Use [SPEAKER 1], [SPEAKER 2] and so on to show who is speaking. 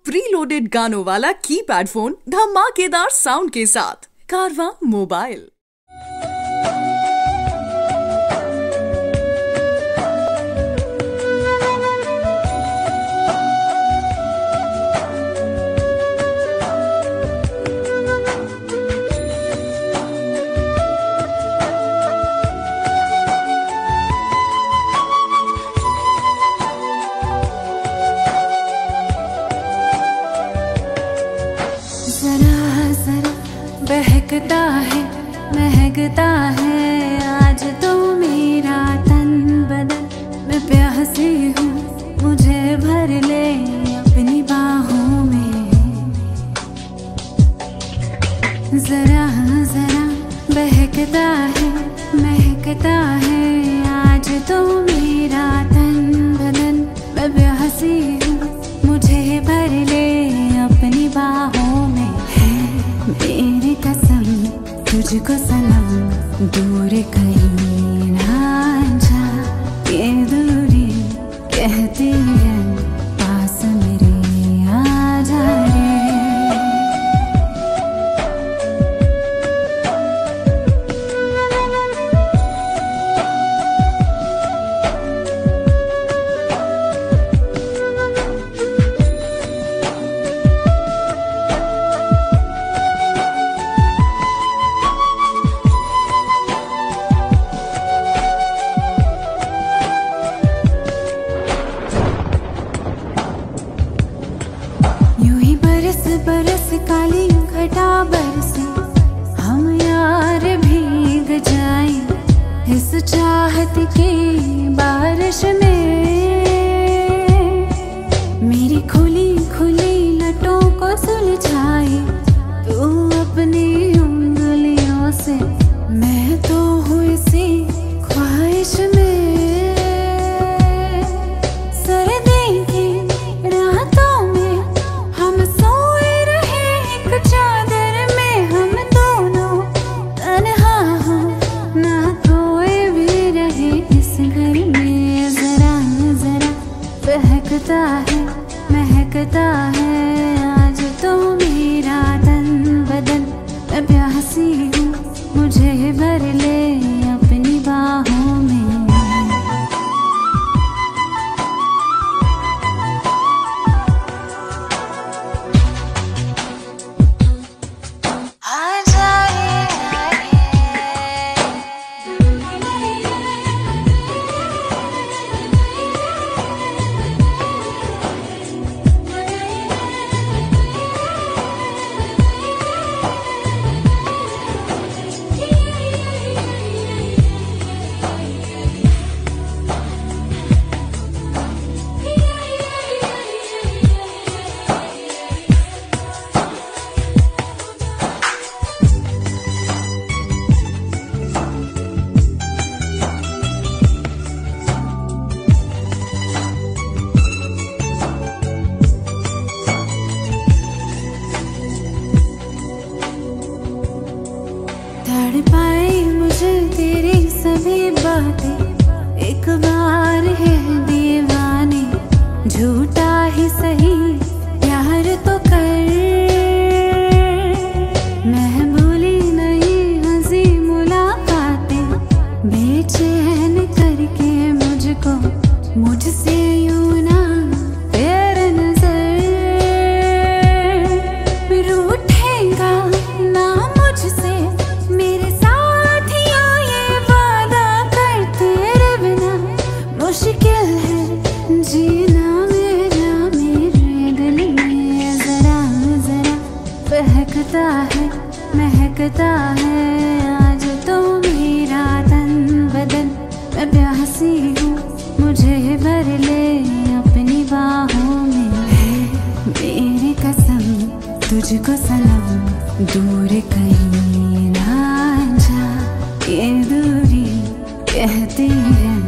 [SPEAKER 1] Preloaded गानों वाला keypad phone धमाकेदार साउंड के साथ कारवां मोबाइल।
[SPEAKER 2] बहकता है महकता है आज तो मेरा तन बदन। मैं प्यासी हूँ मुझे भर ले अपनी बाहों में। जरा जरा बहकता है महकता है आज तो मेरा तन बदन। मैं प्यासी हूँ मुझे भर ले अपनी बाहों में। मेरी कसम तुझको सनम दूर कहीं ना जा। ये दूरी कहती है पास मेरे आ जा रे। बरस काली घटा बरसे हम यार भीग जाएं इस चाहत की बारिश में। मेरी खुली खुली लटों को सुलझाए तू अपनी उंगलियों से। मैं तो हूँ इसी ख्वाहिश में। बहकता है महकता है आज तो मेरा तन बदन। मैं प्यासी हूँ मुझे भर ले अपनी बाहों में। पाए मुझे तेरी सभी बातें एक बार है दीवाने। झूठा ही सही प्यार तो कर। मैं भूली नहीं हंसी मुलाकातें बेचैन करके मुझको मुझसे यूं ना तेरे नजर। रूठेगा ना मुझसे मुश्किल है जीना मेरा मेरे दिल में। जरा जरा बहकता है महकता है आज तो मेरा तन बदन। मैं प्यासी हूँ मुझे भर ले अपनी बाहों में। मेरी कसम तुझको सनम दूर कहीं ना जा। ये दूरी कहती है